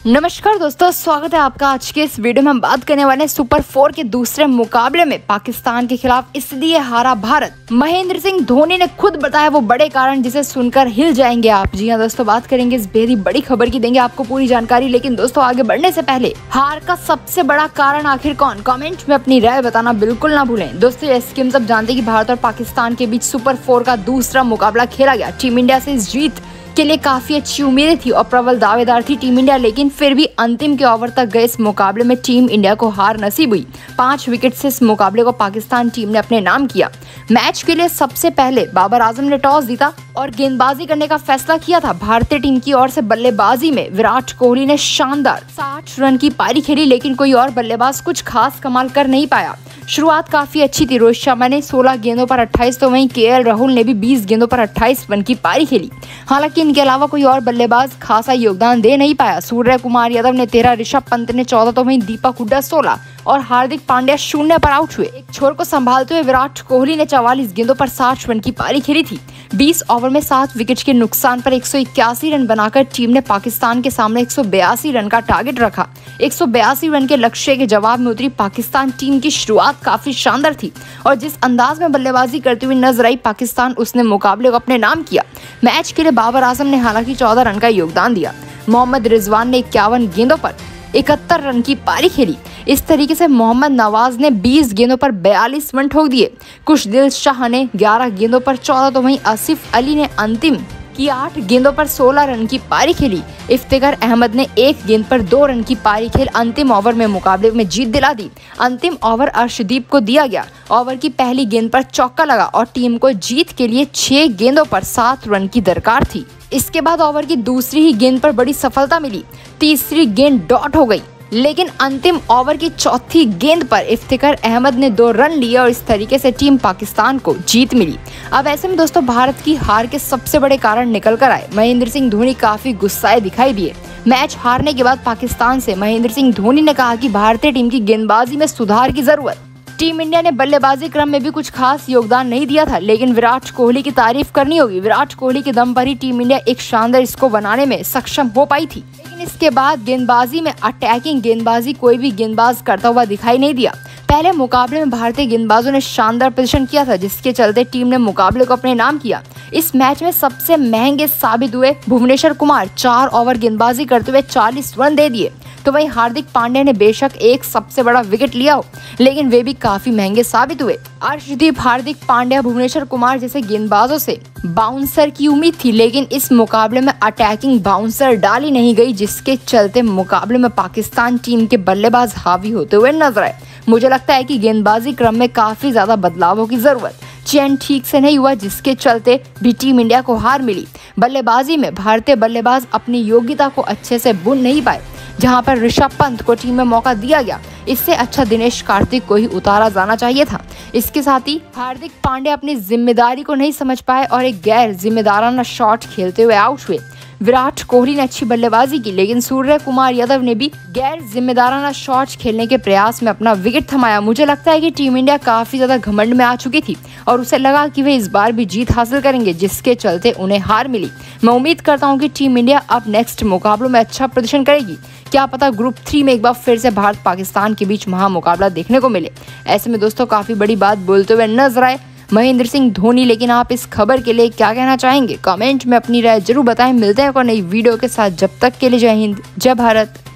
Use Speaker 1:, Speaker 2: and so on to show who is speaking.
Speaker 1: नमस्कार दोस्तों, स्वागत है आपका। आज के इस वीडियो में हम बात करने वाले हैं सुपर 4 के दूसरे मुकाबले में पाकिस्तान के खिलाफ इसलिए हारा भारत। महेंद्र सिंह धोनी ने खुद बताया वो बड़े कारण जिसे सुनकर हिल जाएंगे आप। जी हाँ दोस्तों, बात करेंगे इस बेहद बड़ी खबर की, देंगे आपको पूरी जानकारी। लेकिन दोस्तों आगे बढ़ने से पहले हार का सबसे बड़ा कारण आखिर कौन, कमेंट में अपनी राय बताना बिल्कुल ना भूलें। दोस्तों जैसे कि हम सब जानते हैं कि भारत और पाकिस्तान के बीच सुपर 4 का दूसरा मुकाबला खेला गया। टीम इंडिया से इस जीत के लिए काफी अच्छी उम्मीदें थी और प्रबल दावेदार थी टीम इंडिया, लेकिन फिर भी अंतिम के ओवर तक गए इस मुकाबले में टीम इंडिया को हार नसीब हुई। 5 विकेट से इस मुकाबले को पाकिस्तान टीम ने अपने नाम किया। मैच के लिए सबसे पहले बाबर आजम ने टॉस जीता और गेंदबाजी करने का फैसला किया था। भारतीय टीम की ओर से बल्लेबाजी में विराट कोहली ने शानदार 60 रन की पारी खेली, लेकिन कोई और बल्लेबाज कुछ खास कमाल कर नहीं पाया। शुरुआत काफी अच्छी थी। रोहित शर्मा ने 16 गेंदों पर 28 तो वहीं केएल राहुल ने भी 20 गेंदों पर 28 रन की पारी खेली। हालांकि इनके अलावा कोई और बल्लेबाज खासा योगदान दे नहीं पाया। सूर्य कुमार यादव ने 13, ऋषभ पंत ने 14 तो वहीं दीपक हुड्डा 16 और हार्दिक पांड्या 0 पर आउट हुए। एक छोर को संभालते हुए विराट कोहली ने 44 गेंदों पर 60 रन की पारी खेली थी। 20 ओवर में 7 विकेट के नुकसान पर 181 रन बनाकर टीम ने पाकिस्तान के सामने 182 रन का टारगेट रखा। 182 रन के लक्ष्य के जवाब में उतरी पाकिस्तान टीम की शुरुआत काफी शानदार थी और जिस अंदाज में बल्लेबाजी करती हुई नजर आई पाकिस्तान, उसने मुकाबले को अपने नाम किया। मैच के लिए बाबर आजम ने हालांकि 14 रन का योगदान दिया। मोहम्मद रिजवान ने 51 गेंदों पर 71 रन की पारी खेली। इस तरीके से मोहम्मद नवाज ने 20 गेंदों पर 42 रन ठोक दिए। कुशदिल शाह ने 11 गेंदों पर 14 तो वहीं आसिफ अली ने अंतिम की 8 गेंदों पर 16 रन की पारी खेली। इफ्तिकार अहमद ने 1 गेंद पर 2 रन की पारी खेल अंतिम ओवर में मुकाबले में जीत दिला दी। अंतिम ओवर अर्शदीप को दिया गया। ओवर की पहली गेंद पर चौका लगा और टीम को जीत के लिए 6 गेंदों पर 7 रन की दरकार थी। इसके बाद ओवर की दूसरी ही गेंद पर बड़ी सफलता मिली। तीसरी गेंद डॉट हो गई, लेकिन अंतिम ओवर की चौथी गेंद पर इफ्तिकार अहमद ने 2 रन लिए और इस तरीके से टीम पाकिस्तान को जीत मिली। अब ऐसे में दोस्तों भारत की हार के सबसे बड़े कारण निकल कर आए। महेंद्र सिंह धोनी काफी गुस्साए दिखाई दिए। मैच हारने के बाद पाकिस्तान से महेंद्र सिंह धोनी ने कहा कि भारतीय टीम की गेंदबाजी में सुधार की जरूरत। टीम इंडिया ने बल्लेबाजी क्रम में भी कुछ खास योगदान नहीं दिया था, लेकिन विराट कोहली की तारीफ करनी होगी। विराट कोहली के दम पर ही टीम इंडिया एक शानदार स्कोर बनाने में सक्षम हो पाई थी। लेकिन इसके बाद गेंदबाजी में अटैकिंग गेंदबाजी कोई भी गेंदबाज करता हुआ दिखाई नहीं दिया। पहले मुकाबले में भारतीय गेंदबाजों ने शानदार प्रदर्शन किया था, जिसके चलते टीम ने मुकाबले को अपने नाम किया। इस मैच में सबसे महंगे साबित हुए भुवनेश्वर कुमार। 4 ओवर गेंदबाजी करते हुए 40 रन दे दिए। तो वहीं हार्दिक पांड्या ने बेशक एक सबसे बड़ा विकेट लिया हो, लेकिन वे भी काफी महंगे साबित हुए। अर्शदीप, हार्दिक पांड्या, भुवनेश्वर कुमार जैसे गेंदबाजों से बाउंसर की उम्मीद थी, लेकिन इस मुकाबले में अटैकिंग बाउंसर डाली नहीं गई, जिसके चलते मुकाबले में पाकिस्तान टीम के बल्लेबाज हावी होते हुए नजर आए। मुझे लगता है कि गेंदबाजी क्रम में काफी ज्यादा बदलावों की जरूरत। चयन ठीक से नहीं हुआ, जिसके चलते भी टीम इंडिया को हार मिली। बल्लेबाजी में भारतीय बल्लेबाज अपनी योग्यता को अच्छे से बुन नहीं पाए। जहां पर ऋषभ पंत को टीम में मौका दिया गया, इससे अच्छा दिनेश कार्तिक को ही उतारा जाना चाहिए था। इसके साथ ही हार्दिक पांड्या अपनी जिम्मेदारी को नहीं समझ पाए और एक गैर जिम्मेदाराना शॉट खेलते हुए आउट हुए। विराट कोहली ने अच्छी बल्लेबाजी की, लेकिन सूर्य कुमार यादव ने भी गैर जिम्मेदाराना शॉट खेलने के प्रयास में अपना विकेट थमाया। मुझे लगता है कि टीम इंडिया काफी ज्यादा घमंड में आ चुकी थी और उसे लगा कि वे इस बार भी जीत हासिल करेंगे, जिसके चलते उन्हें हार मिली। मैं उम्मीद करता हूं कि टीम इंडिया अब नेक्स्ट मुकाबलों में अच्छा प्रदर्शन करेगी। क्या पता ग्रुप 3 में एक बार फिर से भारत पाकिस्तान के बीच महामुकाबला देखने को मिले। ऐसे में दोस्तों काफी बड़ी बात बोलते हुए नजर आए महेंद्र सिंह धोनी, लेकिन आप इस खबर के लिए क्या कहना चाहेंगे? कमेंट में अपनी राय जरूर बताएं। मिलते हैं एक और नई वीडियो के साथ, जब तक के लिए जय हिंद, जय भारत।